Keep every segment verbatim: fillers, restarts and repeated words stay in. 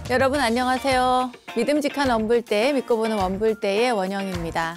여러분 안녕하세요. 믿음직한 원불대, 믿고 보는 원불대의 원영입니다.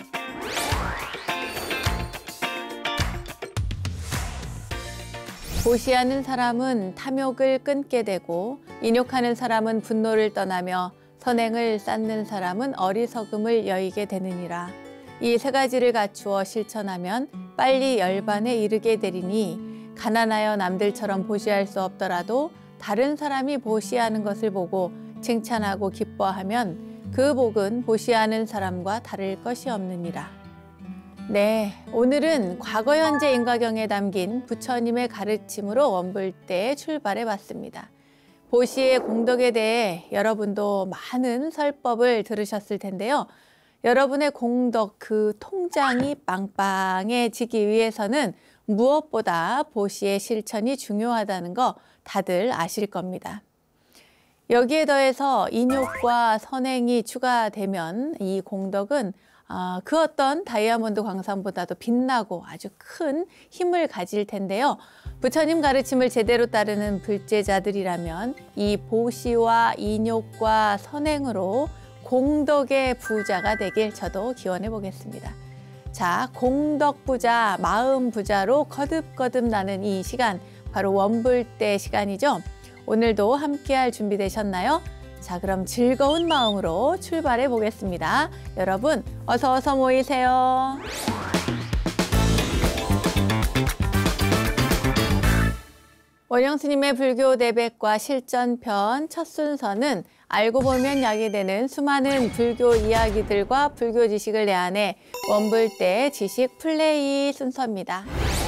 보시하는 사람은 탐욕을 끊게 되고, 인욕하는 사람은 분노를 떠나며, 선행을 쌓는 사람은 어리석음을 여의게 되느니라. 이 세 가지를 갖추어 실천하면 빨리 열반에 이르게 되리니, 가난하여 남들처럼 보시할 수 없더라도 다른 사람이 보시하는 것을 보고 칭찬하고 기뻐하면 그 복은 보시하는 사람과 다를 것이 없느니라. 네, 오늘은 과거 현재 인과경에 담긴 부처님의 가르침으로 원불대에 출발해 봤습니다. 보시의 공덕에 대해 여러분도 많은 설법을 들으셨을 텐데요. 여러분의 공덕 그 통장이 빵빵해지기 위해서는 무엇보다 보시의 실천이 중요하다는 거 다들 아실 겁니다. 여기에 더해서 인욕과 선행이 추가되면 이 공덕은 그 어떤 다이아몬드 광산보다도 빛나고 아주 큰 힘을 가질 텐데요. 부처님 가르침을 제대로 따르는 불제자들이라면 이 보시와 인욕과 선행으로 공덕의 부자가 되길 저도 기원해 보겠습니다. 자, 공덕 부자, 마음 부자로 거듭거듭 나는 이 시간, 바로 원불대 시간이죠. 오늘도 함께할 준비 되셨나요? 자, 그럼 즐거운 마음으로 출발해 보겠습니다. 여러분, 어서 어서 모이세요. 원영 스님의 불교 내백과 실전편 첫 순서는 알고 보면 약이 되는 수많은 불교 이야기들과 불교 지식을 내한해 원불대 지식 플레이 순서입니다.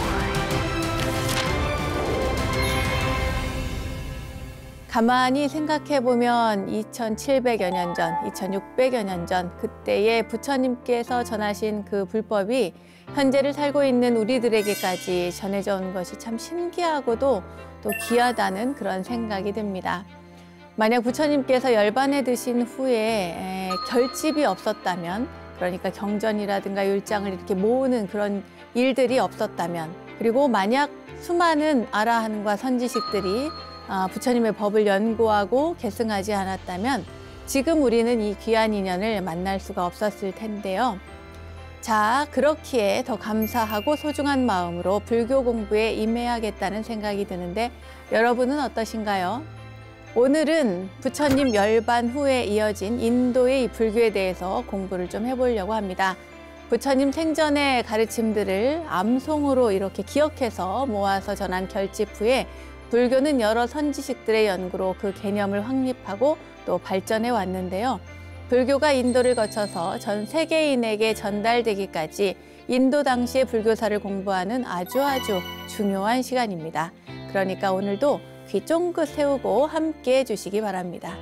가만히 생각해보면 이천칠백여 년 전, 이천육백여 년 전 그때의 부처님께서 전하신 그 불법이 현재를 살고 있는 우리들에게까지 전해져 온 것이 참 신기하고도 또 귀하다는 그런 생각이 듭니다. 만약 부처님께서 열반에 드신 후에 결집이 없었다면, 그러니까 경전이라든가 율장을 이렇게 모으는 그런 일들이 없었다면, 그리고 만약 수많은 아라한과 선지식들이 부처님의 법을 연구하고 계승하지 않았다면 지금 우리는 이 귀한 인연을 만날 수가 없었을 텐데요. 자, 그렇기에 더 감사하고 소중한 마음으로 불교 공부에 임해야겠다는 생각이 드는데 여러분은 어떠신가요? 오늘은 부처님 열반 후에 이어진 인도의 불교에 대해서 공부를 좀 해보려고 합니다. 부처님 생전의 가르침들을 암송으로 이렇게 기억해서 모아서 전한 결집 후에 불교는 여러 선지식들의 연구로 그 개념을 확립하고 또 발전해 왔는데요. 불교가 인도를 거쳐서 전 세계인에게 전달되기까지 인도 당시의 불교사를 공부하는 아주 아주 중요한 시간입니다. 그러니까 오늘도 귀 쫑긋 세우고 함께 해주시기 바랍니다.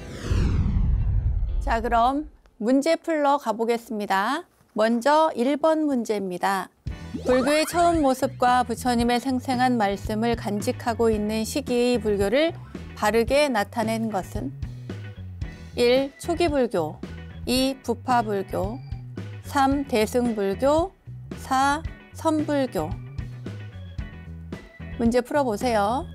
자, 그럼 문제 풀러 가보겠습니다. 먼저 일 번 문제입니다. 불교의 처음 모습과 부처님의 생생한 말씀을 간직하고 있는 시기의 불교를 바르게 나타낸 것은 일. 초기불교, 이. 부파불교, 삼. 대승불교, 사. 선불교. 문제 풀어보세요.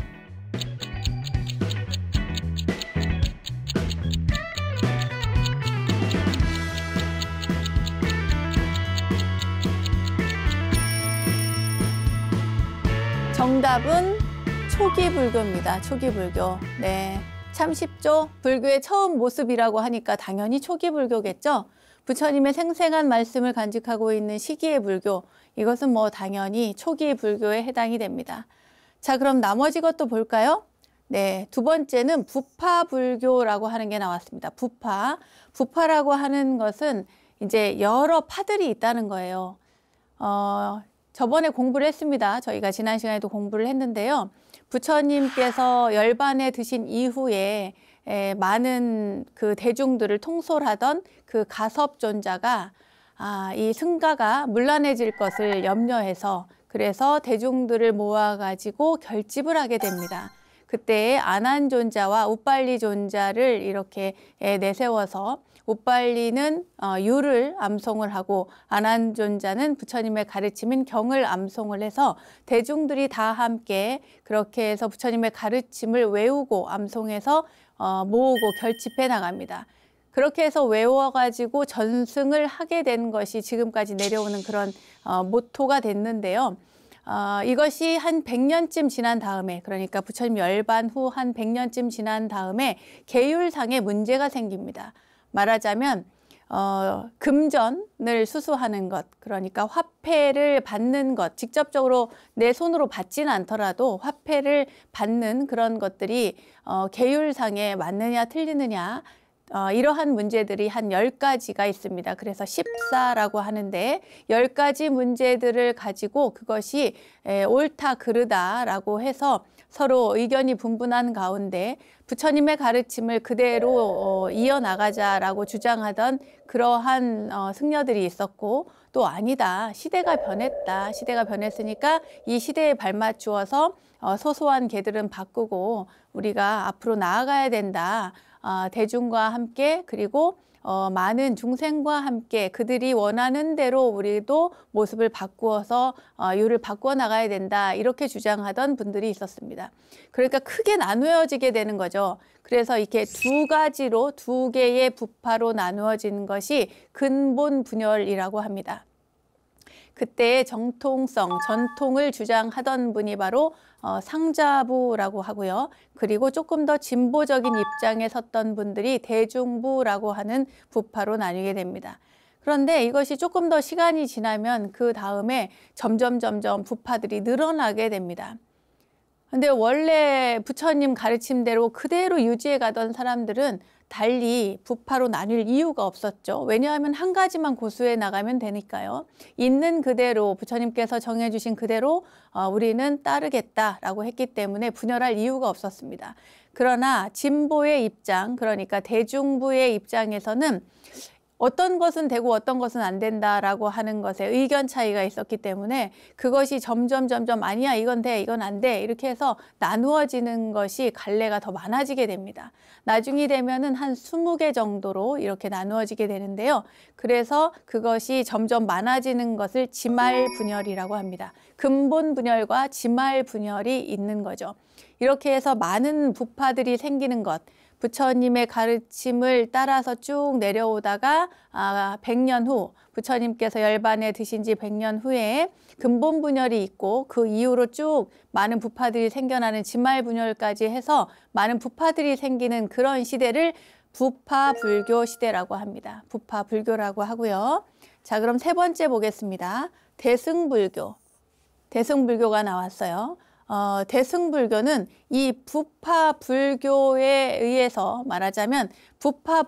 정답은 초기불교입니다. 초기불교. 네, 참 쉽죠? 불교의 처음 모습이라고 하니까 당연히 초기불교겠죠? 부처님의 생생한 말씀을 간직하고 있는 시기의 불교, 이것은 뭐 당연히 초기불교에 해당이 됩니다. 자, 그럼 나머지 것도 볼까요? 네, 두 번째는 부파불교라고 하는 게 나왔습니다. 부파. 부파라고 하는 것은 이제 여러 파들이 있다는 거예요. 어, 저번에 공부를 했습니다. 저희가 지난 시간에도 공부를 했는데요. 부처님께서 열반에 드신 이후에 에, 많은 그 대중들을 통솔하던 그 가섭존자가 아, 이 승가가 문란해질 것을 염려해서 그래서 대중들을 모아가지고 결집을 하게 됩니다. 그때에 아난존자와 우빨리존자를 이렇게 내세워서 우빨리는 유를 암송을 하고 아난존자는 부처님의 가르침인 경을 암송을 해서 대중들이 다 함께 그렇게 해서 부처님의 가르침을 외우고 암송해서 모으고 결집해 나갑니다. 그렇게 해서 외워가지고 전승을 하게 된 것이 지금까지 내려오는 그런 모토가 됐는데요. 어, 이것이 한 백 년쯤 지난 다음에, 그러니까 부처님 열반 후 한 백 년쯤 지난 다음에 계율상에 문제가 생깁니다. 말하자면 어, 금전을 수수하는 것, 그러니까 화폐를 받는 것, 직접적으로 내 손으로 받지는 않더라도 화폐를 받는 그런 것들이 어, 계율상에 맞느냐 틀리느냐, 어, 이러한 문제들이 한 열 가지가 있습니다. 그래서 십사라고 하는데 열 가지 문제들을 가지고 그것이 에, 옳다 그르다라고 해서 서로 의견이 분분한 가운데 부처님의 가르침을 그대로 어, 이어나가자라고 주장하던 그러한 어, 승려들이 있었고, 또 아니다, 시대가 변했다, 시대가 변했으니까 이 시대에 발맞추어서 어, 소소한 개들은 바꾸고 우리가 앞으로 나아가야 된다. 어, 대중과 함께 그리고 어, 많은 중생과 함께 그들이 원하는 대로 우리도 모습을 바꾸어서 어, 유를 바꾸어 나가야 된다, 이렇게 주장하던 분들이 있었습니다. 그러니까 크게 나누어지게 되는 거죠. 그래서 이렇게 두 가지로 두 개의 부파로 나누어지는 것이 근본 분열이라고 합니다. 그때의 정통성, 전통을 주장하던 분이 바로 어, 상자부라고 하고요. 그리고 조금 더 진보적인 입장에 섰던 분들이 대중부라고 하는 부파로 나뉘게 됩니다. 그런데 이것이 조금 더 시간이 지나면 그 다음에 점점 점점 부파들이 늘어나게 됩니다. 근데 원래 부처님 가르침대로 그대로 유지해 가던 사람들은 달리 부파로 나뉠 이유가 없었죠. 왜냐하면 한 가지만 고수해 나가면 되니까요. 있는 그대로 부처님께서 정해주신 그대로 어, 우리는 따르겠다라고 했기 때문에 분열할 이유가 없었습니다. 그러나 진보의 입장, 그러니까 대중부의 입장에서는 어떤 것은 되고 어떤 것은 안 된다라고 하는 것에 의견 차이가 있었기 때문에 그것이 점점 점점 아니야, 이건 돼, 이건 안 돼, 이렇게 해서 나누어지는 것이 갈래가 더 많아지게 됩니다. 나중이 되면은 한 스무 개 정도로 이렇게 나누어지게 되는데요. 그래서 그것이 점점 많아지는 것을 지말 분열이라고 합니다. 근본 분열과 지말 분열이 있는 거죠. 이렇게 해서 많은 부파들이 생기는 것, 부처님의 가르침을 따라서 쭉 내려오다가 아, 백 년 후, 부처님께서 열반에 드신 지 백 년 후에 근본 분열이 있고 그 이후로 쭉 많은 부파들이 생겨나는 지말 분열까지 해서 많은 부파들이 생기는 그런 시대를 부파 불교 시대라고 합니다. 부파 불교라고 하고요. 자, 그럼 세 번째 보겠습니다. 대승불교. 대승불교가 나왔어요. 어, 대승불교는 이 부파 불교에 의해서 말하자면 부파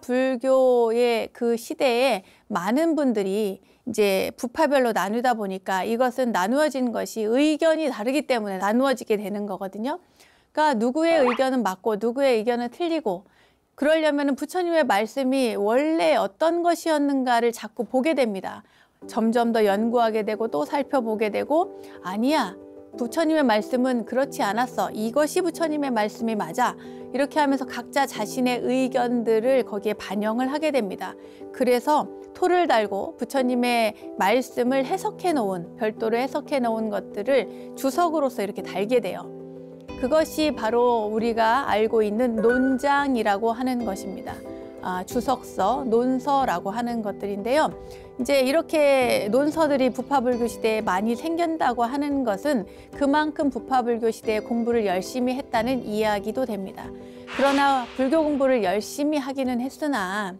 불교의 그 시대에 많은 분들이 이제 부파별로 나누다 보니까 이것은 나누어진 것이 의견이 다르기 때문에 나누어지게 되는 거거든요. 그러니까 누구의 의견은 맞고 누구의 의견은 틀리고, 그러려면 부처님의 말씀이 원래 어떤 것이었는가를 자꾸 보게 됩니다. 점점 더 연구하게 되고 또 살펴보게 되고, 아니야, 부처님의 말씀은 그렇지 않았어, 이것이 부처님의 말씀이 맞아, 이렇게 하면서 각자 자신의 의견들을 거기에 반영을 하게 됩니다. 그래서 토를 달고 부처님의 말씀을 해석해 놓은, 별도로 해석해 놓은 것들을 주석으로서 이렇게 달게 돼요. 그것이 바로 우리가 알고 있는 논장이라고 하는 것입니다. 아, 주석서, 논서라고 하는 것들인데요. 이제 이렇게 논서들이 부파불교 시대에 많이 생긴다고 하는 것은 그만큼 부파불교 시대에 공부를 열심히 했다는 이야기도 됩니다. 그러나 불교 공부를 열심히 하기는 했으나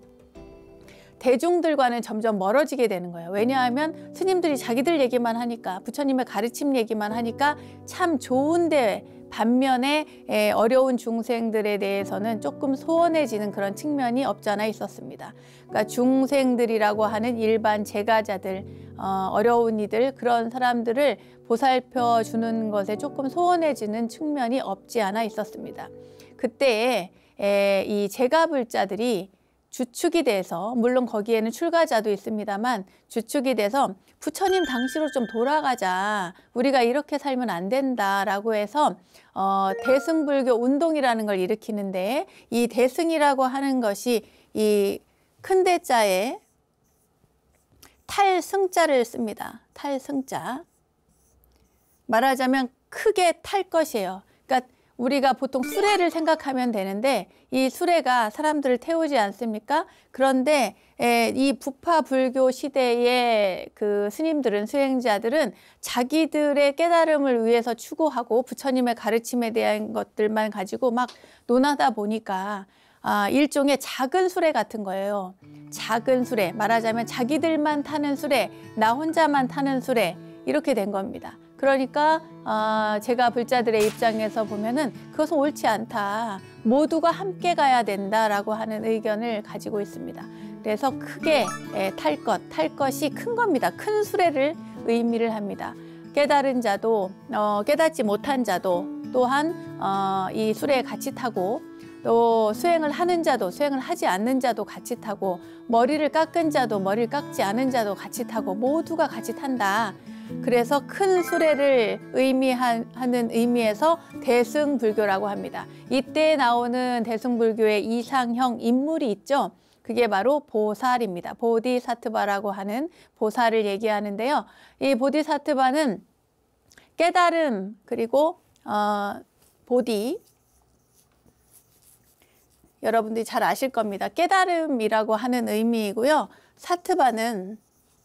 대중들과는 점점 멀어지게 되는 거예요. 왜냐하면 스님들이 자기들 얘기만 하니까, 부처님의 가르침 얘기만 하니까 참 좋은데 반면에 어려운 중생들에 대해서는 조금 소원해지는 그런 측면이 없잖아 있었습니다. 그러니까 중생들이라고 하는 일반 제가자들, 어, 어려운 이들, 그런 사람들을 보살펴 주는 것에 조금 소원해지는 측면이 없지 않아 있었습니다. 그때에 이 제가불자들이 주축이 돼서, 물론 거기에는 출가자도 있습니다만 주축이 돼서 부처님 당시로 좀 돌아가자, 우리가 이렇게 살면 안 된다라고 해서 어, 대승불교 운동이라는 걸 일으키는데, 이 대승이라고 하는 것이 이 큰 대자에 탈승자를 씁니다. 탈승자. 말하자면 크게 탈 것이에요. 그러니까 우리가 보통 수레를 생각하면 되는데, 이 수레가 사람들을 태우지 않습니까? 그런데 이 부파 불교 시대의 그 스님들은, 수행자들은 자기들의 깨달음을 위해서 추구하고 부처님의 가르침에 대한 것들만 가지고 막 논하다 보니까 아, 일종의 작은 수레 같은 거예요. 작은 수레, 말하자면 자기들만 타는 수레, 나 혼자만 타는 수레, 이렇게 된 겁니다. 그러니까 어, 제가 불자들의 입장에서 보면은 그것은 옳지 않다, 모두가 함께 가야 된다라고 하는 의견을 가지고 있습니다. 그래서 크게 탈 것, 탈 것이 큰 겁니다. 큰 수레를 의미를 합니다. 깨달은 자도 어, 깨닫지 못한 자도 또한 어, 이 수레에 같이 타고, 또 수행을 하는 자도 수행을 하지 않는 자도 같이 타고, 머리를 깎은 자도 머리를 깎지 않은 자도 같이 타고, 모두가 같이 탄다. 그래서 큰 수레를 의미하는 의미에서 대승불교라고 합니다. 이때 나오는 대승불교의 이상형 인물이 있죠. 그게 바로 보살입니다. 보디사트바라고 하는 보살을 얘기하는데요. 이 보디사트바는 깨달음, 그리고 어, 보디, 여러분들이 잘 아실 겁니다. 깨달음이라고 하는 의미이고요. 사트바는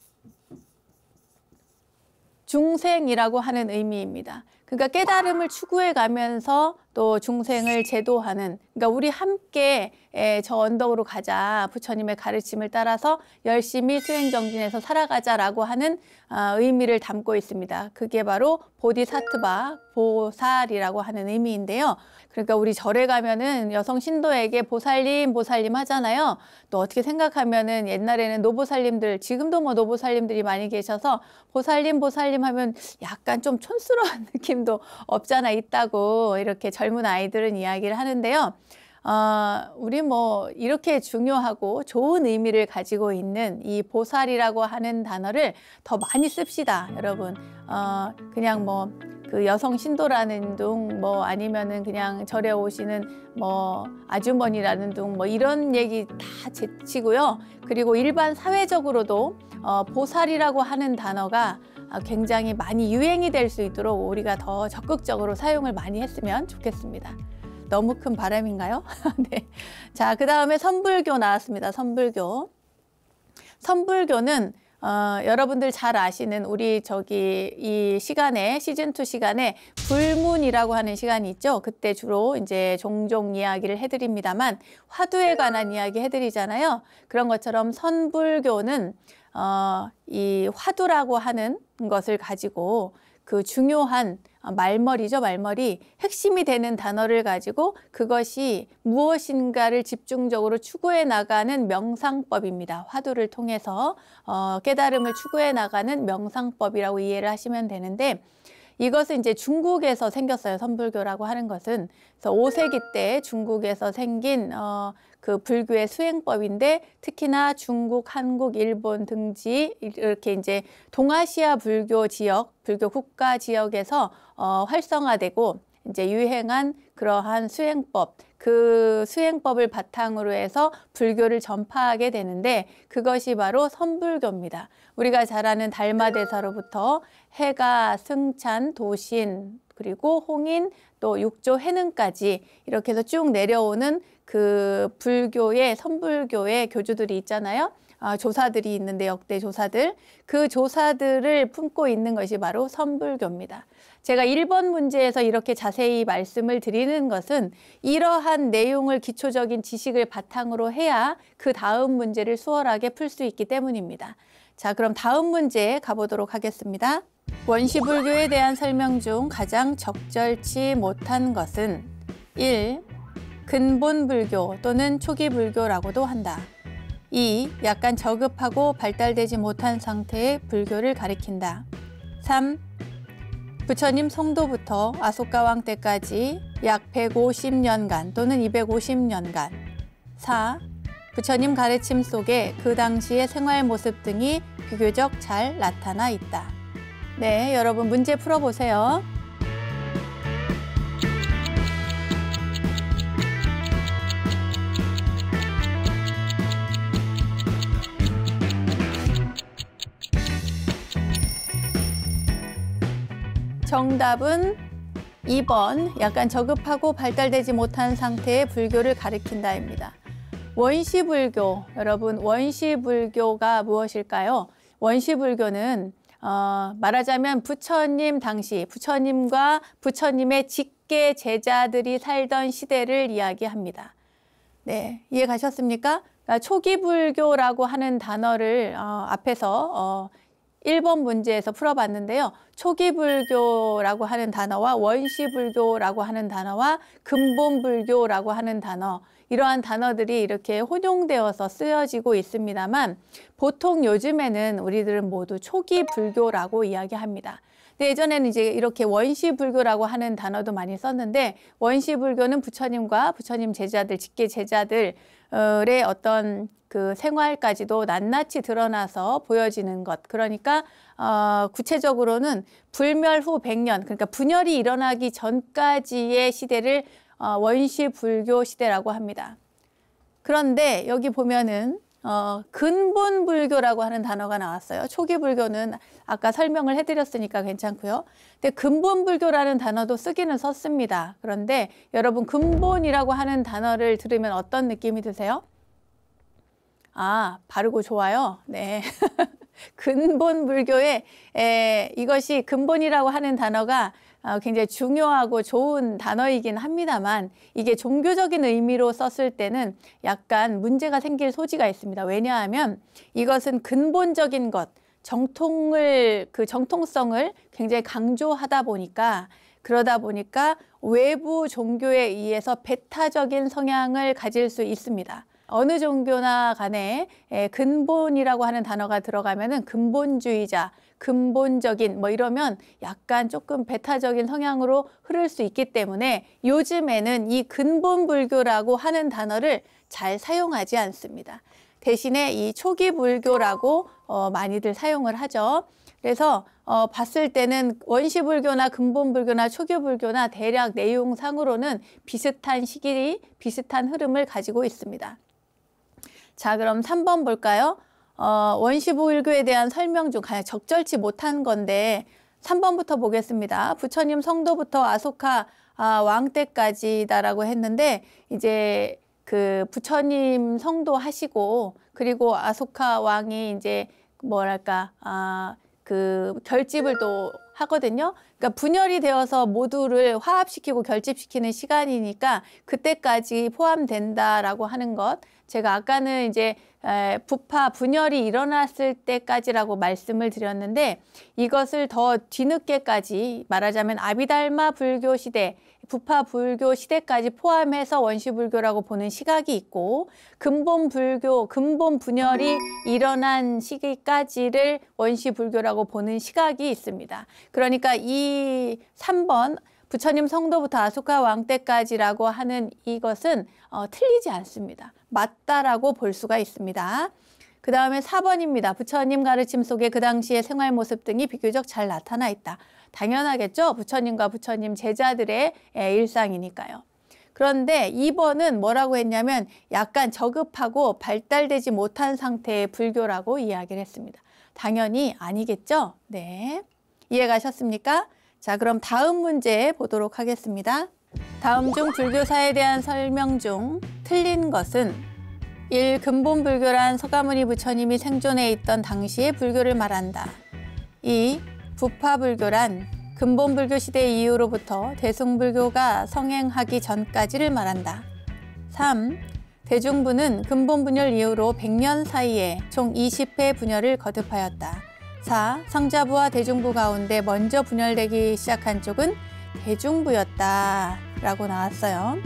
중생이라고 하는 의미입니다. 그러니까 깨달음을 추구해 가면서 또 중생을 제도하는, 그러니까 우리 함께 저 언덕으로 가자, 부처님의 가르침을 따라서 열심히 수행정진해서 살아가자라고 하는 의미를 담고 있습니다. 그게 바로 보디사트바, 보살이라고 하는 의미인데요. 그러니까 우리 절에 가면은 여성 신도에게 보살님, 보살님 하잖아요. 또 어떻게 생각하면은 옛날에는 노보살님들, 지금도 뭐 노보살님들이 많이 계셔서 보살님, 보살님 하면 약간 좀 촌스러운 느낌도 없잖아 있다고 이렇게 젊은 아이들은 이야기를 하는데요. 어, 우리 뭐 이렇게 중요하고 좋은 의미를 가지고 있는 이 보살이라고 하는 단어를 더 많이 씁시다, 여러분. 어, 그냥 뭐 그 여성 신도라는 둥, 뭐 아니면은 그냥 절에 오시는 뭐 아주머니라는 둥, 뭐 이런 얘기 다 제치고요. 그리고 일반 사회적으로도 어, 보살이라고 하는 단어가 굉장히 많이 유행이 될 수 있도록 우리가 더 적극적으로 사용을 많이 했으면 좋겠습니다. 너무 큰 바람인가요? 네. 자, 그 다음에 선불교 나왔습니다. 선불교. 선불교는 어, 여러분들 잘 아시는 우리 저기 이 시간에 시즌 투 시간에 불문이라고 하는 시간이 있죠. 그때 주로 이제 종종 이야기를 해드립니다만 화두에 관한 이야기 해드리잖아요. 그런 것처럼 선불교는 어, 이 화두라고 하는 것을 가지고 그 중요한 말머리죠, 말머리. 핵심이 되는 단어를 가지고 그것이 무엇인가를 집중적으로 추구해 나가는 명상법입니다. 화두를 통해서 어, 깨달음을 추구해 나가는 명상법이라고 이해를 하시면 되는데, 이것은 이제 중국에서 생겼어요. 선불교라고 하는 것은. 그래서 오 세기 때 중국에서 생긴 어, 그 불교의 수행법인데, 특히나 중국, 한국, 일본 등지 이렇게 이제 동아시아 불교 지역, 불교 국가 지역에서 어, 활성화되고 이제 유행한 그러한 수행법, 그 수행법을 바탕으로 해서 불교를 전파하게 되는데, 그것이 바로 선불교입니다. 우리가 잘 아는 달마대사로부터 해가, 승찬, 도신, 그리고 홍인, 또 육조, 해능까지 이렇게 해서 쭉 내려오는 그 불교의, 선불교의 교주들이 있잖아요. 아, 조사들이 있는데, 역대 조사들. 그 조사들을 품고 있는 것이 바로 선불교입니다. 제가 일 번 문제에서 이렇게 자세히 말씀을 드리는 것은 이러한 내용을, 기초적인 지식을 바탕으로 해야 그 다음 문제를 수월하게 풀 수 있기 때문입니다. 자, 그럼 다음 문제 가보도록 하겠습니다. 원시불교에 대한 설명 중 가장 적절치 못한 것은 일. 근본불교 또는 초기불교라고도 한다. 이. 약간 저급하고 발달되지 못한 상태의 불교를 가리킨다. 삼. 부처님 성도부터 아소가왕 때까지 약 백오십 년간 또는 이백오십 년간. 사. 부처님 가르침 속에 그 당시의 생활 모습 등이 비교적 잘 나타나 있다. 네, 여러분 문제 풀어보세요. 정답은 이 번 약간 저급하고 발달되지 못한 상태의 불교를 가리킨다입니다. 원시불교, 여러분 원시불교가 무엇일까요? 원시불교는 어, 말하자면 부처님 당시 부처님과 부처님의 직계 제자들이 살던 시대를 이야기합니다. 네, 이해 가셨습니까? 그러니까 초기불교라고 하는 단어를 어, 앞에서 어, 일 번 문제에서 풀어봤는데요. 초기불교라고 하는 단어와 원시불교라고 하는 단어와 근본불교라고 하는 단어, 이러한 단어들이 이렇게 혼용되어서 쓰여지고 있습니다만 보통 요즘에는 우리들은 모두 초기불교라고 이야기합니다. 근데 예전에는 이제 이렇게 원시불교라고 하는 단어도 많이 썼는데 원시불교는 부처님과 부처님 제자들, 직계 제자들의 어떤 그 생활까지도 낱낱이 드러나서 보여지는 것. 그러니까 어, 구체적으로는 불멸 후 백 년, 그러니까 분열이 일어나기 전까지의 시대를 어, 원시불교 시대라고 합니다. 그런데 여기 보면은 어, 근본불교라고 하는 단어가 나왔어요. 초기불교는 아까 설명을 해드렸으니까 괜찮고요. 근데 근본불교라는 단어도 쓰기는 썼습니다. 그런데 여러분 근본이라고 하는 단어를 들으면 어떤 느낌이 드세요? 아, 바르고 좋아요. 네. 근본 불교에 에, 이것이 근본이라고 하는 단어가 어, 굉장히 중요하고 좋은 단어이긴 합니다만 이게 종교적인 의미로 썼을 때는 약간 문제가 생길 소지가 있습니다. 왜냐하면 이것은 근본적인 것, 정통을 그 정통성을 굉장히 강조하다 보니까 그러다 보니까 외부 종교에 의해서 배타적인 성향을 가질 수 있습니다. 어느 종교나 간에 근본이라고 하는 단어가 들어가면은 근본주의자, 근본적인 뭐 이러면 약간 조금 배타적인 성향으로 흐를 수 있기 때문에 요즘에는 이 근본불교라고 하는 단어를 잘 사용하지 않습니다. 대신에 이 초기불교라고 어, 많이들 사용을 하죠. 그래서 어, 봤을 때는 원시불교나 근본불교나 초기불교나 대략 내용상으로는 비슷한 시기, 비슷한 흐름을 가지고 있습니다. 자, 그럼 삼 번 볼까요? 어, 원시불교에 대한 설명 중 가장 적절치 못한 건데 삼 번부터 보겠습니다. 부처님 성도부터 아소카 아, 왕 때까지다라고 했는데 이제 그 부처님 성도 하시고 그리고 아소카 왕이 이제 뭐랄까 아, 그 결집을 또 하거든요. 그러니까 분열이 되어서 모두를 화합시키고 결집시키는 시간이니까 그때까지 포함된다라고 하는 것. 제가 아까는 이제 부파 분열이 일어났을 때까지라고 말씀을 드렸는데 이것을 더 뒤늦게까지 말하자면 아비달마 불교 시대, 부파 불교 시대까지 포함해서 원시불교라고 보는 시각이 있고 근본 불교, 근본 분열이 일어난 시기까지를 원시불교라고 보는 시각이 있습니다. 그러니까 이 삼 번 부처님 성도부터 아소카 왕 때까지라고 하는 이것은 어, 틀리지 않습니다. 맞다라고 볼 수가 있습니다. 그 다음에 사 번입니다. 부처님 가르침 속에 그 당시의 생활 모습 등이 비교적 잘 나타나 있다. 당연하겠죠. 부처님과 부처님 제자들의 일상이니까요. 그런데 이 번은 뭐라고 했냐면 약간 저급하고 발달되지 못한 상태의 불교라고 이야기를 했습니다. 당연히 아니겠죠. 네, 이해 가셨습니까? 자, 그럼 다음 문제 보도록 하겠습니다. 다음 중 불교사에 대한 설명 중 틀린 것은 일. 근본불교란 서가모니 부처님이 생존해 있던 당시의 불교를 말한다. 이. 부파불교란 근본불교 시대 이후로부터 대승불교가 성행하기 전까지를 말한다. 삼. 대중부는 근본분열 이후로 백 년 사이에 총 이십 회 분열을 거듭하였다. 사. 성자부와 대중부 가운데 먼저 분열되기 시작한 쪽은 대중부였다 라고 나왔어요.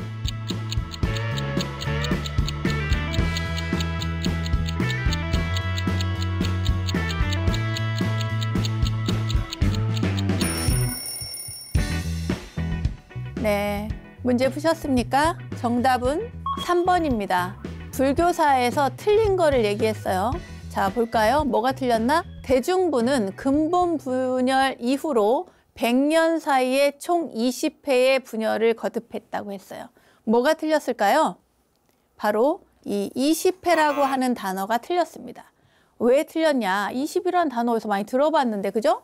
네, 문제 푸셨습니까? 정답은 삼 번입니다. 불교사에서 틀린 거를 얘기했어요. 자, 볼까요? 뭐가 틀렸나? 대중부는 근본 분열 이후로 백 년 사이에 총 이십 회의 분열을 거듭했다고 했어요. 뭐가 틀렸을까요? 바로 이 이십 회라고 하는 단어가 틀렸습니다. 왜 틀렸냐? 이십이라는 단어 어디서 많이 들어봤는데, 그죠?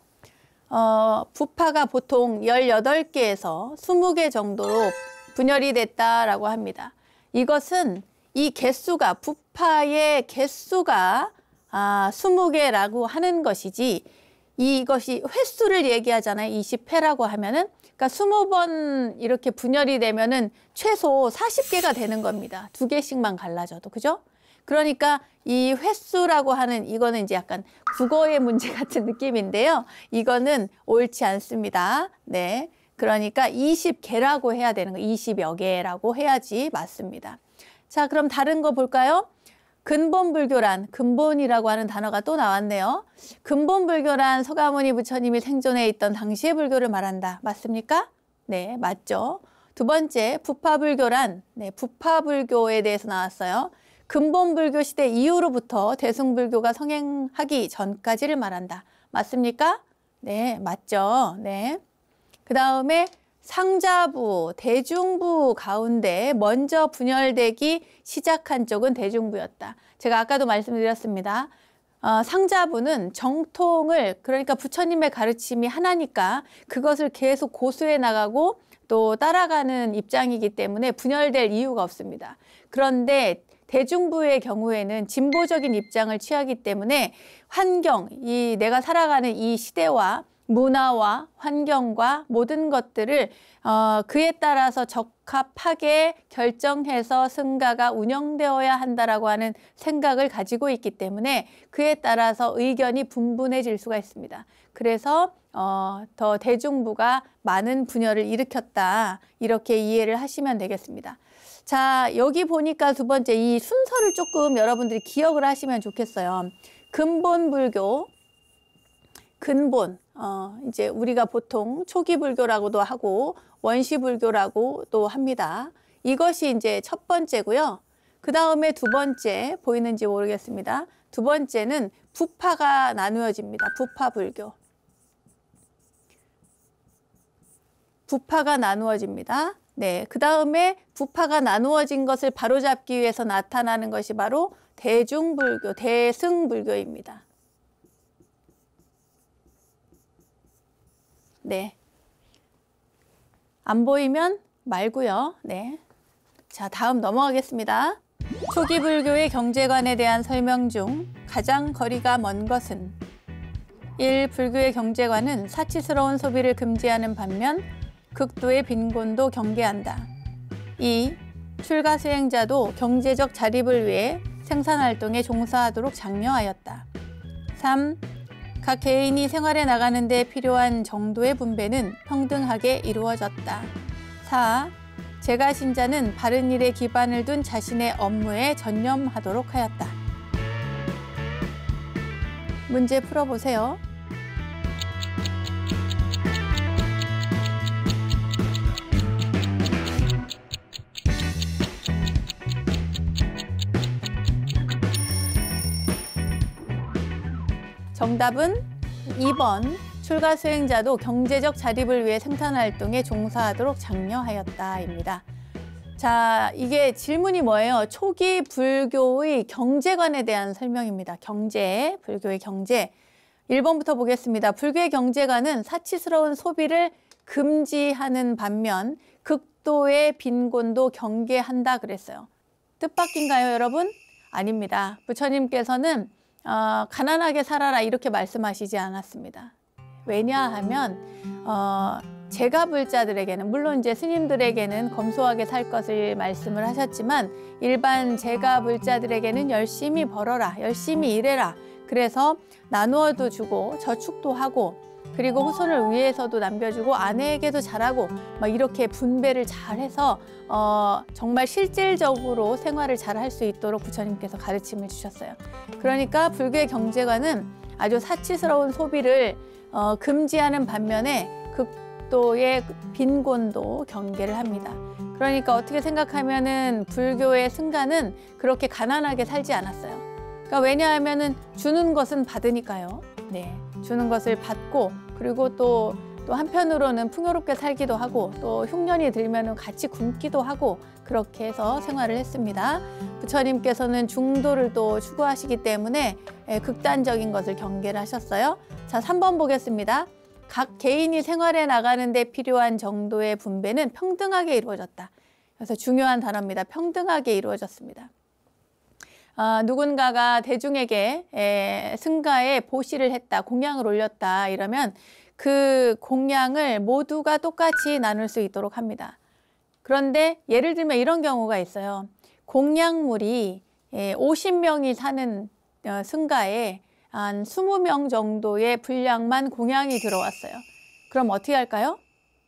어, 부파가 보통 열여덟 개에서 이십 개 정도로 분열이 됐다라고 합니다. 이것은 이 개수가, 부파의 개수가 아, 이십 개라고 하는 것이지, 이것이 횟수를 얘기하잖아요. 이십 회라고 하면은. 그러니까 이십 번 이렇게 분열이 되면은 최소 사십 개가 되는 겁니다. 두 개씩만 갈라져도. 그죠? 그러니까 이 횟수라고 하는, 이거는 이제 약간 국어의 문제 같은 느낌인데요. 이거는 옳지 않습니다. 네. 그러니까 이십 개라고 해야 되는 거, 이십여 개라고 해야지 맞습니다. 자, 그럼 다른 거 볼까요? 근본 불교란, 근본이라고 하는 단어가 또 나왔네요. 근본 불교란 서가모니 부처님이 생존해 있던 당시의 불교를 말한다. 맞습니까? 네, 맞죠. 두 번째, 부파불교란, 네, 부파불교에 대해서 나왔어요. 근본 불교 시대 이후로부터 대승불교가 성행하기 전까지를 말한다. 맞습니까? 네, 맞죠. 네. 그 다음에 상자부, 대중부 가운데 먼저 분열되기 시작한 쪽은 대중부였다. 제가 아까도 말씀드렸습니다. 어, 상자부는 정통을, 그러니까 부처님의 가르침이 하나니까 그것을 계속 고수해 나가고 또 따라가는 입장이기 때문에 분열될 이유가 없습니다. 그런데 대중부의 경우에는 진보적인 입장을 취하기 때문에 환경, 이 내가 살아가는 이 시대와 문화와 환경과 모든 것들을 어, 그에 따라서 적합하게 결정해서 승가가 운영되어야 한다라고 하는 생각을 가지고 있기 때문에 그에 따라서 의견이 분분해질 수가 있습니다. 그래서 어, 더 대중부가 많은 분열을 일으켰다, 이렇게 이해를 하시면 되겠습니다. 자, 여기 보니까 두 번째 이 순서를 조금 여러분들이 기억을 하시면 좋겠어요. 근본 불교, 근본, 어, 이제 우리가 보통 초기 불교라고도 하고 원시 불교라고도 합니다. 이것이 이제 첫 번째고요. 그 다음에 두 번째 보이는지 모르겠습니다. 두 번째는 부파가 나누어집니다. 부파 불교. 부파가 나누어집니다. 네, 그 다음에 부파가 나누어진 것을 바로잡기 위해서 나타나는 것이 바로 대중불교, 대승불교입니다. 네. 안 보이면 말고요. 네. 자, 다음 넘어가겠습니다. 초기 불교의 경제관에 대한 설명 중 가장 거리가 먼 것은 일. 불교의 경제관은 사치스러운 소비를 금지하는 반면 극도의 빈곤도 경계한다. 이. 출가 수행자도 경제적 자립을 위해 생산활동에 종사하도록 장려하였다. 삼. 각 개인이 생활에 나가는 데 필요한 정도의 분배는 평등하게 이루어졌다. 사. 제가신자는 바른 일에 기반을 둔 자신의 업무에 전념하도록 하였다. 문제 풀어보세요. 정답은 이 번. 출가 수행자도 경제적 자립을 위해 생산활동에 종사하도록 장려하였다입니다. 자, 이게 질문이 뭐예요? 초기 불교의 경제관에 대한 설명입니다. 경제, 불교의 경제. 일 번부터 보겠습니다. 불교의 경제관은 사치스러운 소비를 금지하는 반면 극도의 빈곤도 경계한다 그랬어요. 뜻밖인가요, 여러분? 아닙니다. 부처님께서는 어, 가난하게 살아라 이렇게 말씀하시지 않았습니다. 왜냐하면 어, 제가불자들에게는, 물론 이제 스님들에게는 검소하게 살 것을 말씀을 하셨지만 일반 제가불자들에게는 열심히 벌어라, 열심히 일해라. 그래서 나누어도 주고 저축도 하고 그리고 후손을 위해서도 남겨주고 아내에게도 잘하고 막 이렇게 분배를 잘해서 어, 정말 실질적으로 생활을 잘 할 수 있도록 부처님께서 가르침을 주셨어요. 그러니까 불교의 경제관은 아주 사치스러운 소비를 어, 금지하는 반면에 극, 또의 빈곤도 경계를 합니다. 그러니까 어떻게 생각하면은 불교의 승가는 그렇게 가난하게 살지 않았어요. 그러니까 왜냐하면은 주는 것은 받으니까요. 네, 주는 것을 받고 그리고 또 또 한편으로는 풍요롭게 살기도 하고 또 흉년이 들면은 같이 굶기도 하고 그렇게 해서 생활을 했습니다. 부처님께서는 중도를 또 추구하시기 때문에 극단적인 것을 경계를 하셨어요. 자, 삼 번 보겠습니다. 각 개인이 생활에 나가는 데 필요한 정도의 분배는 평등하게 이루어졌다. 그래서 중요한 단어입니다. 평등하게 이루어졌습니다. 어, 누군가가 대중에게 에, 승가에 보시를 했다, 공양을 올렸다 이러면 그 공양을 모두가 똑같이 나눌 수 있도록 합니다. 그런데 예를 들면 이런 경우가 있어요. 공양물이 오십 명이 사는 승가에 한 이십 명 정도의 분량만 공양이 들어왔어요. 그럼 어떻게 할까요?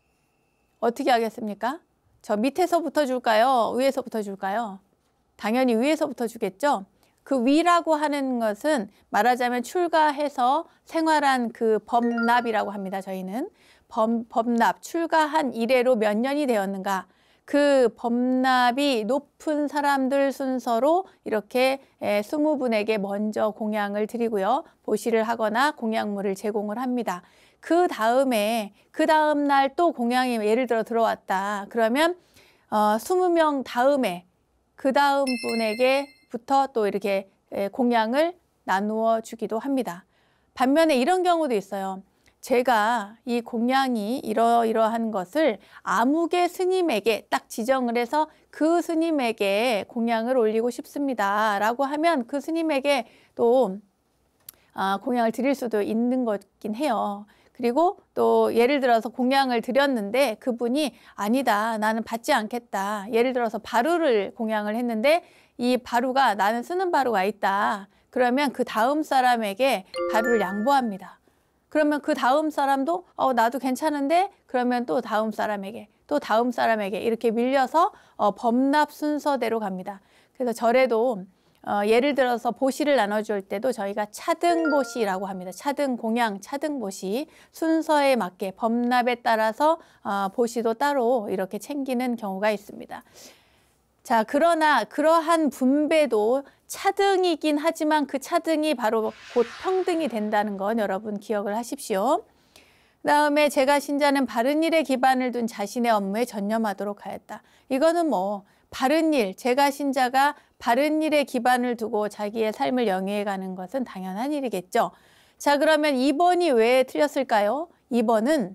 어떻게 하겠습니까? 저 밑에서부터 줄까요? 위에서부터 줄까요? 당연히 위에서부터 주겠죠? 그 위라고 하는 것은 말하자면 출가해서 생활한 그 범납이라고 합니다. 저희는 범, 범납, 출가한 이래로 몇 년이 되었는가 그 범납이 높은 사람들 순서로 이렇게 스무 분에게 먼저 공양을 드리고요. 보시를 하거나 공양물을 제공을 합니다. 그 다음에 그 다음 날 또 공양이 예를 들어 들어왔다. 그러면 어, 이십 명 다음에 그 다음 분에게부터 또 이렇게 공양을 나누어 주기도 합니다. 반면에 이런 경우도 있어요. 제가 이 공양이 이러이러한 것을 아무개 스님에게 딱 지정을 해서 그 스님에게 공양을 올리고 싶습니다. 라고 하면 그 스님에게 또 공양을 드릴 수도 있는 거긴 해요. 그리고 또 예를 들어서 공양을 드렸는데 그분이 아니다, 나는 받지 않겠다. 예를 들어서 바루를 공양을 했는데 이 바루가 나는 쓰는 바루가 있다. 그러면 그 다음 사람에게 바루를 양보합니다. 그러면 그 다음 사람도 어, 나도 괜찮은데 그러면 또 다음 사람에게 또 다음 사람에게 이렇게 밀려서 어, 범납 순서대로 갑니다. 그래서 절에도 어, 예를 들어서 보시를 나눠줄 때도 저희가 차등보시라고 합니다. 차등 공양, 차등보시 순서에 맞게 범납에 따라서 어, 보시도 따로 이렇게 챙기는 경우가 있습니다. 자, 그러나 그러한 분배도 차등이긴 하지만 그 차등이 바로 곧 평등이 된다는 건 여러분 기억을 하십시오. 그 다음에 제가 신자는 바른 일에 기반을 둔 자신의 업무에 전념하도록 하였다. 이거는 뭐 바른 일, 제가 신자가 바른 일에 기반을 두고 자기의 삶을 영위해가는 것은 당연한 일이겠죠. 자, 그러면 이 번이 왜 틀렸을까요? 이 번은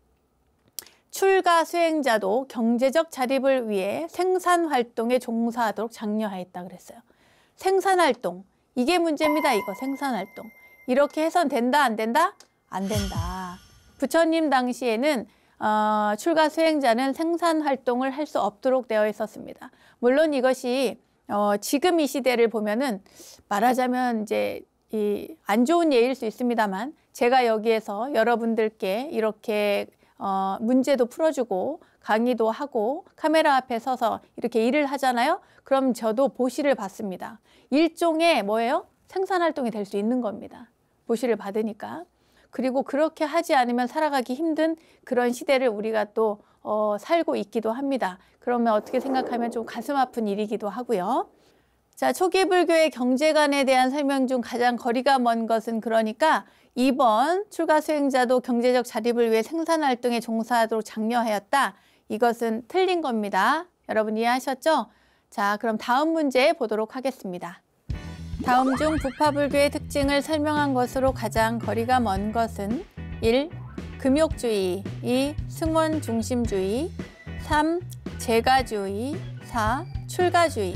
출가 수행자도 경제적 자립을 위해 생산활동에 종사하도록 장려하였다 그랬어요. 생산활동, 이게 문제입니다. 이거 생산활동. 이렇게 해선 된다 안 된다? 안 된다. 부처님 당시에는 어, 출가 수행자는 생산활동을 할 수 없도록 되어 있었습니다. 물론 이것이 어, 지금 이 시대를 보면은 말하자면 이제 이 안 좋은 예일 수 있습니다만 제가 여기에서 여러분들께 이렇게 어, 문제도 풀어주고 강의도 하고 카메라 앞에 서서 이렇게 일을 하잖아요. 그럼 저도 보시를 받습니다. 일종의 뭐예요? 생산활동이 될 수 있는 겁니다. 보시를 받으니까. 그리고 그렇게 하지 않으면 살아가기 힘든 그런 시대를 우리가 또 어, 살고 있기도 합니다. 그러면 어떻게 생각하면 좀 가슴 아픈 일이기도 하고요. 자, 초기 불교의 경제관에 대한 설명 중 가장 거리가 먼 것은 그러니까 이 번 출가 수행자도 경제적 자립을 위해 생산활동에 종사하도록 장려하였다. 이것은 틀린 겁니다. 여러분 이해하셨죠? 자, 그럼 다음 문제 보도록 하겠습니다. 다음 중 부파불교의 특징을 설명한 것으로 가장 거리가 먼 것은 일. 금욕주의, 이. 승원중심주의, 삼. 재가주의, 사. 출가주의.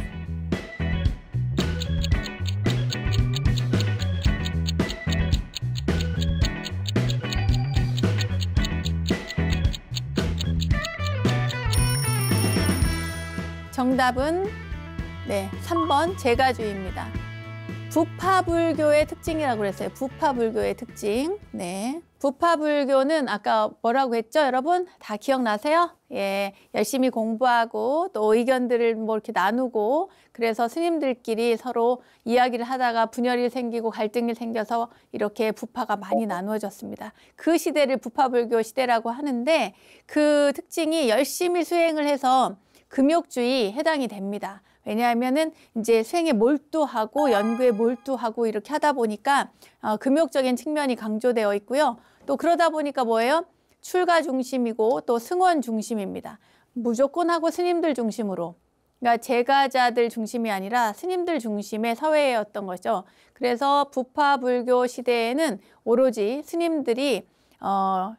정답은 네, 삼 번 재가주의입니다. 부파불교의 특징이라고 그랬어요. 부파불교의 특징. 네. 부파불교는 아까 뭐라고 했죠, 여러분? 다 기억나세요? 예, 열심히 공부하고 또 의견들을 뭐 이렇게 나누고 그래서 스님들끼리 서로 이야기를 하다가 분열이 생기고 갈등이 생겨서 이렇게 부파가 많이 나누어졌습니다. 그 시대를 부파불교 시대라고 하는데 그 특징이 열심히 수행을 해서 금욕주의 해당이 됩니다. 왜냐하면은 이제 수행에 몰두하고 연구에 몰두하고 이렇게 하다 보니까 어, 금욕적인 측면이 강조되어 있고요. 또 그러다 보니까 뭐예요? 출가 중심이고 또 승원 중심입니다. 무조건 하고 스님들 중심으로. 그러니까 제가자들 중심이 아니라 스님들 중심의 사회였던 거죠. 그래서 부파불교 시대에는 오로지 스님들이 어,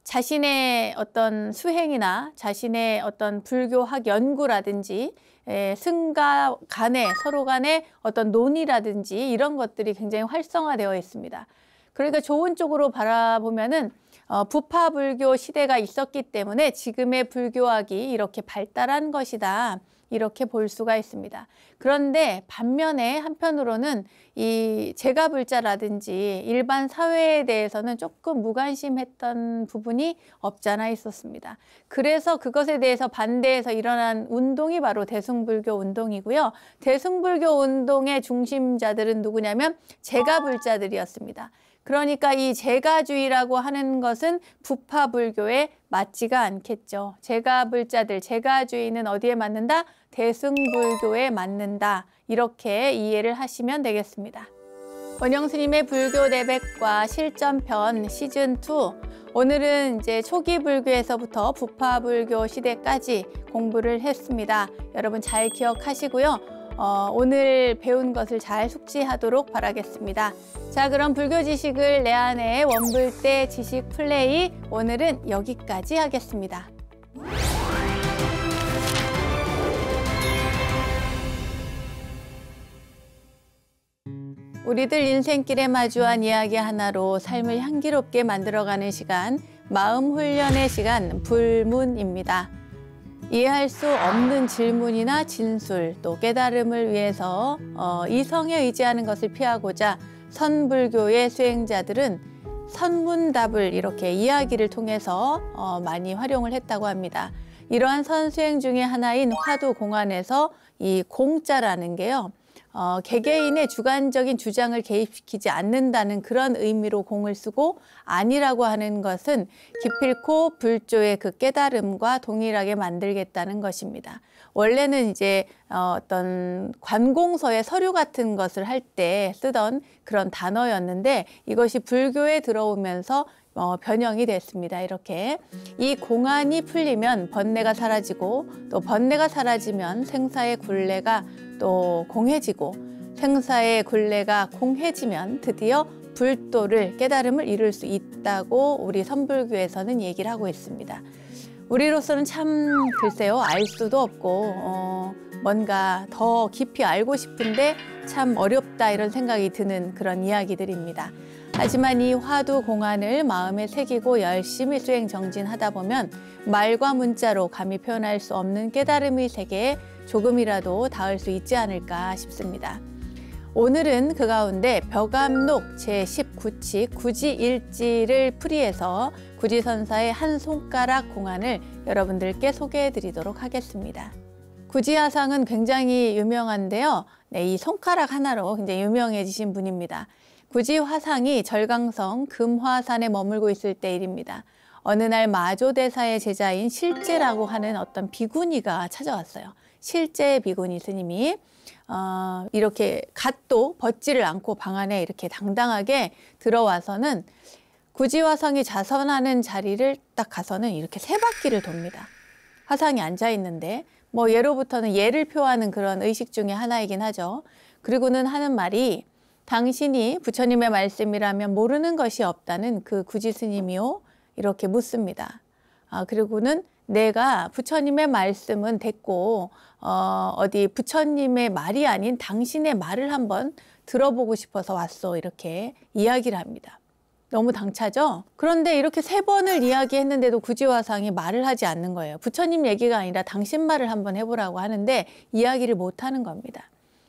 자신의 어떤 수행이나 자신의 어떤 불교학 연구라든지 에, 승가 간에 서로 간에 어떤 논의라든지 이런 것들이 굉장히 활성화되어 있습니다. 그러니까 좋은 쪽으로 바라보면은 어, 부파불교 시대가 있었기 때문에 지금의 불교학이 이렇게 발달한 것이다. 이렇게 볼 수가 있습니다. 그런데 반면에 한편으로는 이 제가불자라든지 일반 사회에 대해서는 조금 무관심했던 부분이 없잖아 있었습니다. 그래서 그것에 대해서 반대해서 일어난 운동이 바로 대승불교 운동이고요. 대승불교 운동의 중심자들은 누구냐면 제가불자들이었습니다. 그러니까 이 제가주의라고 하는 것은 부파불교에 맞지가 않겠죠. 제가불자들, 제가주의는 어디에 맞는다? 대승불교에 맞는다. 이렇게 이해를 하시면 되겠습니다. 원영스님의 불교 내백과 실전편 시즌 투. 오늘은 이제 초기 불교에서부터 부파불교 시대까지 공부를 했습니다. 여러분 잘 기억하시고요. 어, 오늘 배운 것을 잘 숙지하도록 바라겠습니다. 자, 그럼 불교 지식을 내 안에 원불대 지식 플레이 오늘은 여기까지 하겠습니다. 우리들 인생길에 마주한 이야기 하나로 삶을 향기롭게 만들어가는 시간, 마음 훈련의 시간 불문입니다. 이해할 수 없는 질문이나 진술, 또 깨달음을 위해서 어, 이성에 의지하는 것을 피하고자 선불교의 수행자들은 선문답을 이렇게 이야기를 통해서 어, 많이 활용을 했다고 합니다. 이러한 선수행 중에 하나인 화두공안에서 이 공자라는 게요. 어, 개개인의 주관적인 주장을 개입시키지 않는다는 그런 의미로 공을 쓰고 아니라고 하는 것은 기필코 불조의 그 깨달음과 동일하게 만들겠다는 것입니다. 원래는 이제 어, 어떤 관공서의 서류 같은 것을 할 때 쓰던 그런 단어였는데 이것이 불교에 들어오면서 어, 변형이 됐습니다. 이렇게 이 공안이 풀리면 번뇌가 사라지고 또 번뇌가 사라지면 생사의 굴레가 또 공해지고 생사의 굴레가 공해지면 드디어 불도를 깨달음을 이룰 수 있다고 우리 선불교에서는 얘기를 하고 있습니다. 우리로서는 참 글쎄요 알 수도 없고 어, 뭔가 더 깊이 알고 싶은데 참 어렵다 이런 생각이 드는 그런 이야기들입니다. 하지만 이 화두공안을 마음에 새기고 열심히 수행 정진하다 보면 말과 문자로 감히 표현할 수 없는 깨달음의 세계에 조금이라도 닿을 수 있지 않을까 싶습니다. 오늘은 그 가운데 벽암록 제십구 치 구지일지를 풀이해서 구지선사의 한 손가락 공안을 여러분들께 소개해 드리도록 하겠습니다. 구지하상은 굉장히 유명한데요. 네, 이 손가락 하나로 굉장히 유명해지신 분입니다. 구지화상이 절강성 금화산에 머물고 있을 때 일입니다. 어느 날 마조대사의 제자인 실제라고 하는 어떤 비구니가 찾아왔어요. 실제 비구니 스님이 어, 이렇게 갓도 벗지를 않고 방 안에 이렇게 당당하게 들어와서는 구지화상이 자선하는 자리를 딱 가서는 이렇게 세 바퀴를 돕니다. 화상이 앉아 있는데 뭐 예로부터는 예를 표하는 그런 의식 중에 하나이긴 하죠. 그리고는 하는 말이 당신이 부처님의 말씀이라면 모르는 것이 없다는 그 구지 스님이요? 이렇게 묻습니다. 아, 그리고는 내가 부처님의 말씀은 됐고 어, 어디 부처님의 말이 아닌 당신의 말을 한번 들어보고 싶어서 왔어 이렇게 이야기를 합니다. 너무 당차죠? 그런데 이렇게 세 번을 이야기했는데도 구지화상이 말을 하지 않는 거예요. 부처님 얘기가 아니라 당신 말을 한번 해보라고 하는데 이야기를 못하는 겁니다.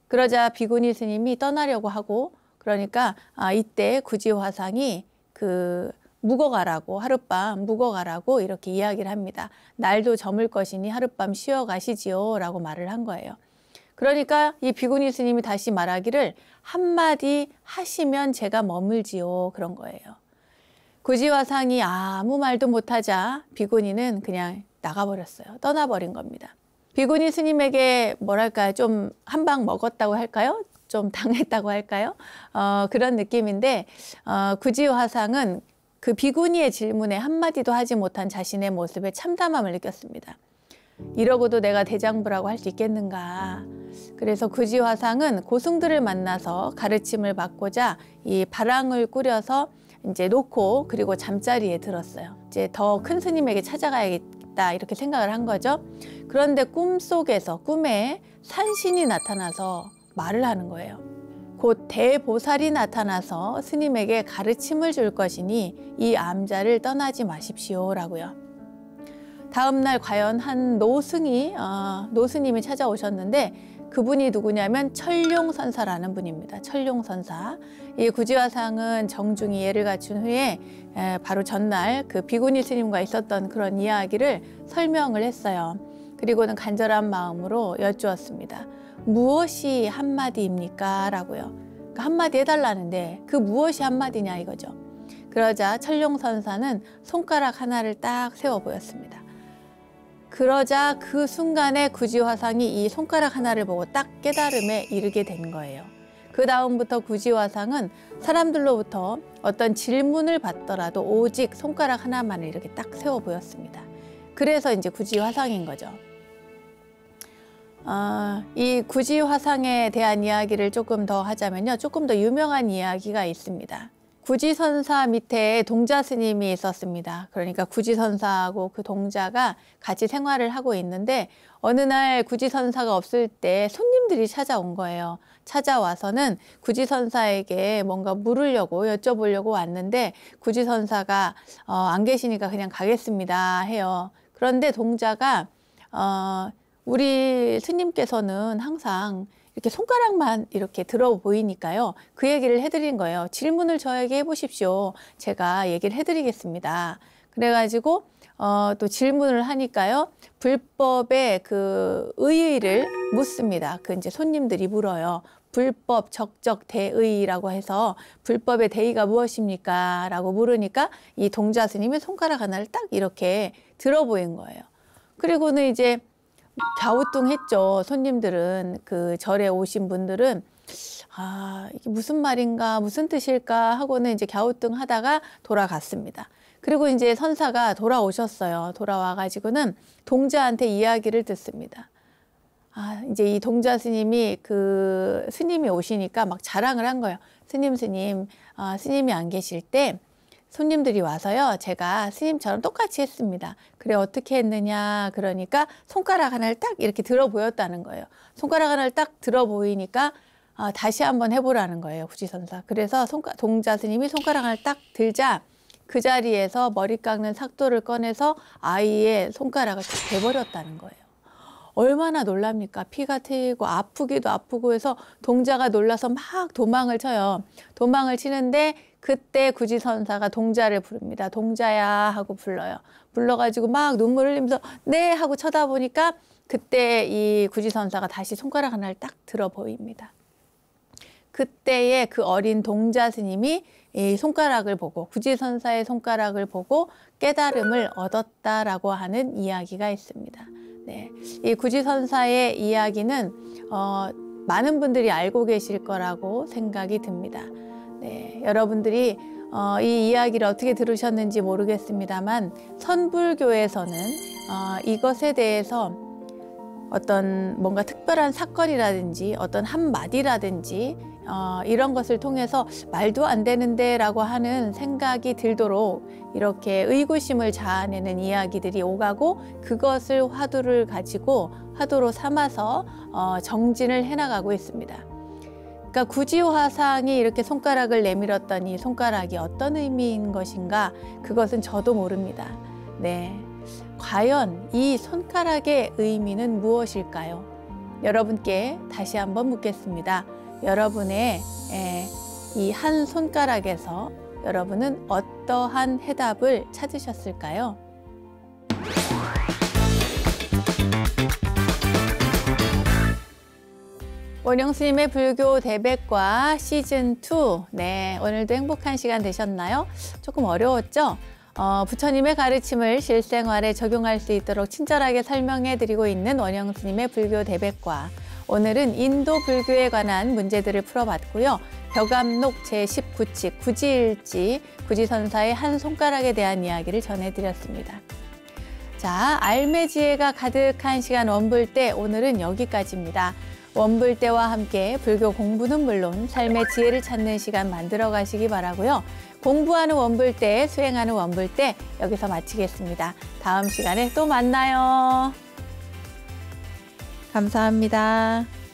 그러자 비구니 스님이 떠나려고 하고, 그러니까 아, 이때 구지화상이 그 묵어가라고, 하룻밤 묵어가라고 이렇게 이야기를 합니다. 날도 저물 것이니 하룻밤 쉬어 가시지요 라고 말을 한 거예요. 그러니까 이 비구니 스님이 다시 말하기를 한마디 하시면 제가 머물지요, 그런 거예요. 구지화상이 아무 말도 못하자 비구니는 그냥 나가버렸어요. 떠나버린 겁니다. 비구니 스님에게 뭐랄까 좀 한 방 먹었다고 할까요? 좀 당했다고 할까요? 어, 그런 느낌인데 어, 구지화상은 그 비구니의 질문에 한마디도 하지 못한 자신의 모습에 참담함을 느꼈습니다. 이러고도 내가 대장부라고 할 수 있겠는가. 그래서 구지화상은 고승들을 만나서 가르침을 받고자 이 바랑을 꾸려서 이제 놓고 그리고 잠자리에 들었어요. 이제 더 큰 스님에게 찾아가야겠다 이렇게 생각을 한 거죠. 그런데 꿈속에서 꿈에 산신이 나타나서 말을 하는 거예요. 곧 대보살이 나타나서 스님에게 가르침을 줄 것이니 이 암자를 떠나지 마십시오 라고요. 다음 날 과연 한 노승이 어, 노스님이 찾아오셨는데 그분이 누구냐면 철룡선사라는 분입니다. 철룡선사. 이 구지화상은 정중히 예를 갖춘 후에 에, 바로 전날 그 비구니 스님과 있었던 그런 이야기를 설명을 했어요. 그리고는 간절한 마음으로 여쭈었습니다. 무엇이 한마디입니까? 라고요. 그러니까 한마디 해달라는데 그 무엇이 한마디냐 이거죠. 그러자 철룡선사는 손가락 하나를 딱 세워 보였습니다. 그러자 그 순간에 구지화상이 이 손가락 하나를 보고 딱 깨달음에 이르게 된 거예요. 그 다음부터 구지화상은 사람들로부터 어떤 질문을 받더라도 오직 손가락 하나만을 이렇게 딱 세워 보였습니다. 그래서 이제 구지화상인 거죠. 어, 이 구지화상에 대한 이야기를 조금 더 하자면요. 조금 더 유명한 이야기가 있습니다. 구지선사 밑에 동자 스님이 있었습니다. 그러니까 구지선사하고 그 동자가 같이 생활을 하고 있는데 어느 날 구지선사가 없을 때 손님들이 찾아온 거예요. 찾아와서는 구지선사에게 뭔가 물으려고 여쭤보려고 왔는데 구지선사가 어, 안 계시니까 그냥 가겠습니다 해요. 그런데 동자가 어, 우리 스님께서는 항상 이렇게 손가락만 이렇게 들어 보이니까요. 그 얘기를 해드린 거예요. 질문을 저에게 해보십시오. 제가 얘기를 해드리겠습니다. 그래가지고 어, 또 질문을 하니까요. 불법의 그 의의를 묻습니다. 그 이제 손님들이 물어요. 불법 적적 대의라고 해서 불법의 대의가 무엇입니까? 라고 물으니까 이 동자 스님이 손가락 하나를 딱 이렇게 들어 보인 거예요. 그리고는 이제 갸우뚱했죠. 손님들은 그 절에 오신 분들은 아 이게 무슨 말인가 무슨 뜻일까 하고는 이제 갸우뚱하다가 돌아갔습니다. 그리고 이제 선사가 돌아오셨어요. 돌아와 가지고는 동자한테 이야기를 듣습니다. 아 이제 이 동자 스님이 그 스님이 오시니까 막 자랑을 한 거예요. 스님 스님 아, 스님이 안 계실 때 손님들이 와서요. 제가 스님처럼 똑같이 했습니다. 그래 어떻게 했느냐 그러니까 손가락 하나를 딱 이렇게 들어 보였다는 거예요. 손가락 하나를 딱 들어 보이니까 아, 다시 한번 해보라는 거예요. 구지선사. 그래서 손가, 동자 스님이 손가락 하나를 딱 들자 그 자리에서 머리 깎는 삭도를 꺼내서 아이의 손가락을 딱 대버렸다는 거예요. 얼마나 놀랍니까? 피가 튀고 아프기도 아프고 해서 동자가 놀라서 막 도망을 쳐요. 도망을 치는데 그때 구지선사가 동자를 부릅니다. 동자야 하고 불러요. 불러가지고 막 눈물 흘리면서 네 하고 쳐다보니까 그때 이 구지선사가 다시 손가락 하나를 딱 들어 보입니다. 그때의 그 어린 동자 스님이 이 손가락을 보고 구지선사의 손가락을 보고 깨달음을 얻었다라고 하는 이야기가 있습니다. 네, 이 구지선사의 이야기는 어, 많은 분들이 알고 계실 거라고 생각이 듭니다. 네, 여러분들이 어, 이 이야기를 어떻게 들으셨는지 모르겠습니다만 선불교에서는 어, 이것에 대해서 어떤 뭔가 특별한 사건이라든지 어떤 한마디라든지 어, 이런 것을 통해서 말도 안 되는데 라고 하는 생각이 들도록 이렇게 의구심을 자아내는 이야기들이 오가고 그것을 화두를 가지고 화두로 삼아서 어, 정진을 해나가고 있습니다. 그러니까 구지화상이 이렇게 손가락을 내밀었던 이 손가락이 어떤 의미인 것인가 그것은 저도 모릅니다. 네, 과연 이 손가락의 의미는 무엇일까요? 여러분께 다시 한번 묻겠습니다. 여러분의 이 한 손가락에서 여러분은 어떠한 해답을 찾으셨을까요? 원영 스님의 불교 대백과 시즌 투. 네, 오늘도 행복한 시간 되셨나요? 조금 어려웠죠? 어, 부처님의 가르침을 실생활에 적용할 수 있도록 친절하게 설명해 드리고 있는 원영 스님의 불교 대백과. 오늘은 인도 불교에 관한 문제들을 풀어봤고요. 벽암록 제십구 칙 구지일지, 구지선사의 한 손가락에 대한 이야기를 전해드렸습니다. 자, 알매지혜가 가득한 시간 원불대, 오늘은 여기까지입니다. 원불대와 함께 불교 공부는 물론 삶의 지혜를 찾는 시간 만들어 가시기 바라고요. 공부하는 원불대, 수행하는 원불대 여기서 마치겠습니다. 다음 시간에 또 만나요. 감사합니다.